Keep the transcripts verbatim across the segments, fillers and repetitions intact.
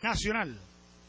nacional.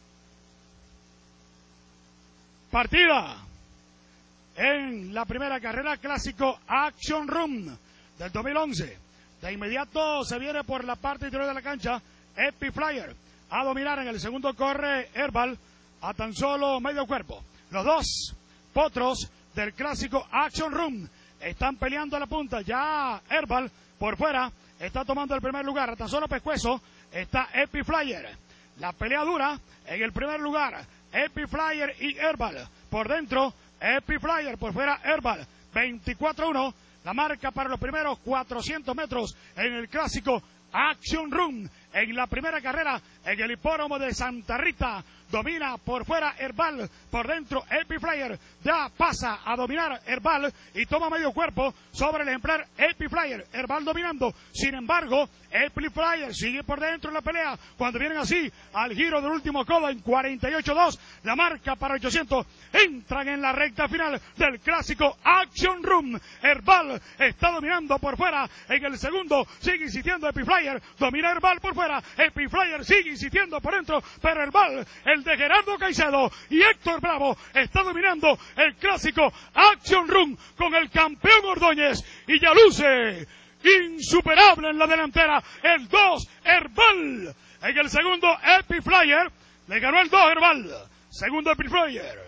Partida en la primera carrera, clásico Action Room del dos mil once. De inmediato se viene por la parte interior de la cancha Epic Flyer a dominar. En el segundo corre Herbal a tan solo medio cuerpo. Los dos potros del clásico Action Room están peleando a la punta. Ya Herbal por fuera está tomando el primer lugar. A tan solo pescuezo está Epic Flyer. La pelea dura en el primer lugar. Epic Flyer y Herbal. Por dentro, Epic Flyer, por fuera Herbal. veinticuatro uno, la marca para los primeros cuatrocientos metros en el clásico Action Room. En la primera carrera, en el hipódromo de Santa Rita, domina por fuera Herbal, por dentro Epic Flyer, ya pasa a dominar Herbal y toma medio cuerpo sobre el ejemplar Epic Flyer. Herbal dominando, sin embargo, Epic Flyer sigue por dentro en la pelea, cuando vienen así al giro del último codo en cuarenta y ocho dos, la marca para ochocientos, entran en la recta final del clásico Action Room. Herbal está dominando por fuera, en el segundo sigue insistiendo Epic Flyer, domina Herbal por fuera, Epic Flyer sigue insistiendo por dentro, pero Herbal, el de Gerardo Caicedo y Héctor Bravo, está dominando el clásico Action Room con el campeón Ordóñez, y ya luce insuperable en la delantera el dos Herbal. En el segundo Epic Flyer le ganó el dos Herbal, segundo Epic Flyer.